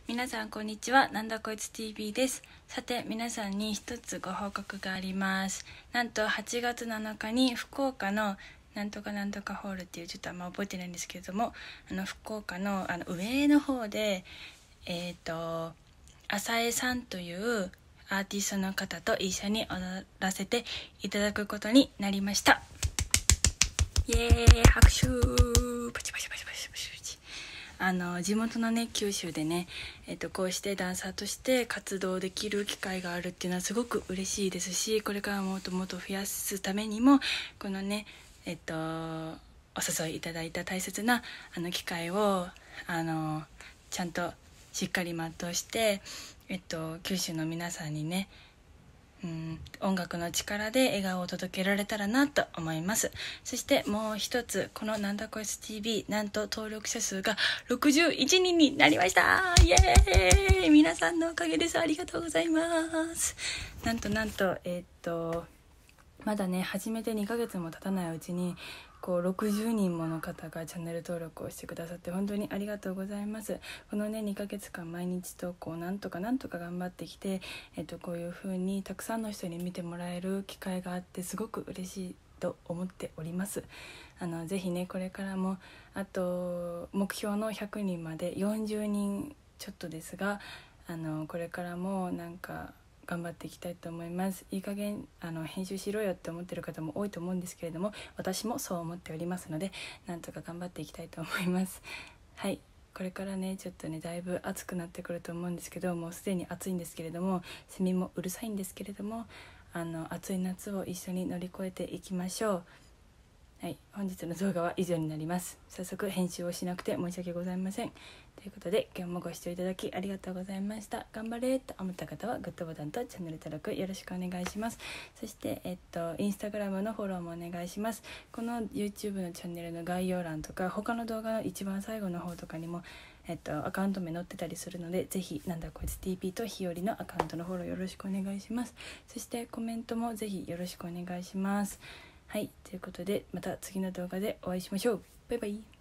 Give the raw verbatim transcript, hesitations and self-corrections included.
皆さんこんにちは。なんだこいつ ティーブイ です。さて皆さんに一つご報告があります。なんとはちがつなのかに福岡のなんとかなんとかホールっていう、ちょっとあんま覚えてないんですけれども、あの福岡のあの上の方でえっ、と浅江さんというアーティストの方と一緒に踊らせていただくことになりました。イエーイ、拍手パチパチパチパチパチパチ。あの地元のね九州でね、えっと、こうしてダンサーとして活動できる機会があるっていうのはすごく嬉しいですし、これからもっともっと増やすためにもこのねえっとお誘いいただいた大切なあの機会をあのちゃんとしっかり全うして、えっと、九州の皆さんにねうん、音楽の力で笑顔を届けられたらなと思います。そしてもう一つ、このなんだこいつ ティーブイ、なんと登録者数がろくじゅういちにんになりました。イエーイ、皆さんのおかげです。ありがとうございます。なんとなんとえー、っとまだね始めてにかげつも経たないうちにこうろくじゅうにんもの方がチャンネル登録をしてくださって本当にありがとうございます。このねにかげつかん毎日投稿なんとかなんとか頑張ってきて、えっと、こういう風にたくさんの人に見てもらえる機会があってすごく嬉しいと思っております。あのぜひねこれからもあと目標のひゃくにんまでよんじゅうにんちょっとですが、あのこれからもなんか頑張っていきたいと思います。いい加減あの編集しろよって思ってる方も多いと思うんですけれども、私もそう思っておりますので、なんとか頑張っていきたいと思います。はい、これからねちょっとねだいぶ暑くなってくると思うんですけど、もうすでに暑いんですけれども、セミもうるさいんですけれども、あの暑い夏を一緒に乗り越えていきましょう。はい、本日の動画は以上になります。早速編集をしなくて申し訳ございません。ということで今日もご視聴いただきありがとうございました。頑張れと思った方はグッドボタンとチャンネル登録よろしくお願いします。そしてえっとインスタグラムのフォローもお願いします。この YouTube のチャンネルの概要欄とか他の動画の一番最後の方とかにもえっとアカウント名載ってたりするので、ぜひなんだこいつ ティーブイ とひよりのアカウントのフォローよろしくお願いします。そしてコメントもぜひよろしくお願いします。はい、ということでまた次の動画でお会いしましょう。バイバイ。